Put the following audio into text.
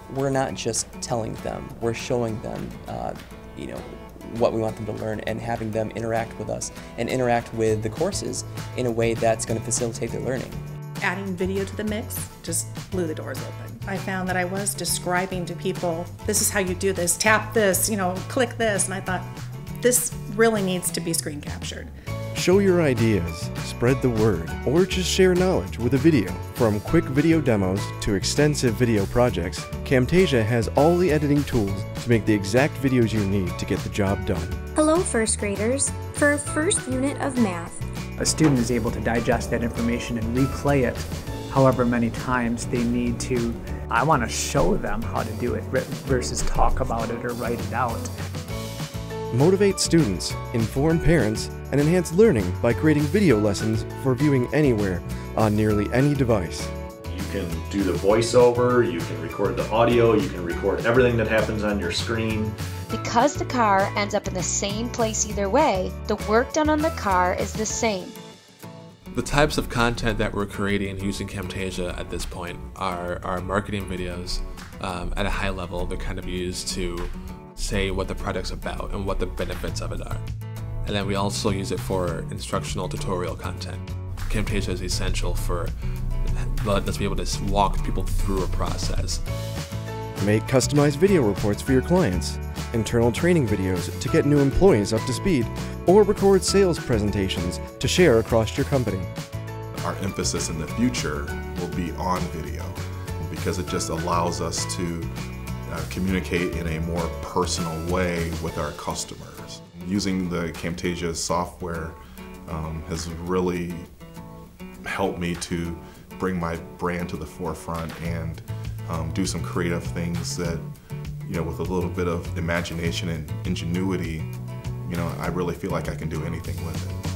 we're not just telling them, we're showing them, you know, what we want them to learn and having them interact with us and interact with the courses in a way that's going to facilitate their learning. Adding video to the mix just blew the doors open. I found that I was describing to people, this is how you do this, tap this, you know, click this, and I thought, this really needs to be screen captured. Show your ideas, spread the word, or just share knowledge with a video. From quick video demos to extensive video projects, Camtasia has all the editing tools to make the exact videos you need to get the job done. Hello, first graders. For first unit of math, a student is able to digest that information and replay it however many times they need to. I want to show them how to do it versus talk about it or write it out. Motivate students, inform parents, and enhance learning by creating video lessons for viewing anywhere on nearly any device. You can do the voiceover, you can record the audio, you can record everything that happens on your screen. Because the car ends up in the same place either way, the work done on the car is the same. The types of content that we're creating using Camtasia at this point are marketing videos at a high level. They're kind of used to say what the product's about and what the benefits of it are. And then we also use it for instructional tutorial content. Camtasia is essential for let's be able to walk people through a process. Make customized video reports for your clients, internal training videos to get new employees up to speed, or record sales presentations to share across your company. Our emphasis in the future will be on video because it just allows us to communicate in a more personal way with our customers. Using the Camtasia software has really helped me to bring my brand to the forefront and do some creative things that, you know, with a little bit of imagination and ingenuity, you know, I really feel like I can do anything with it.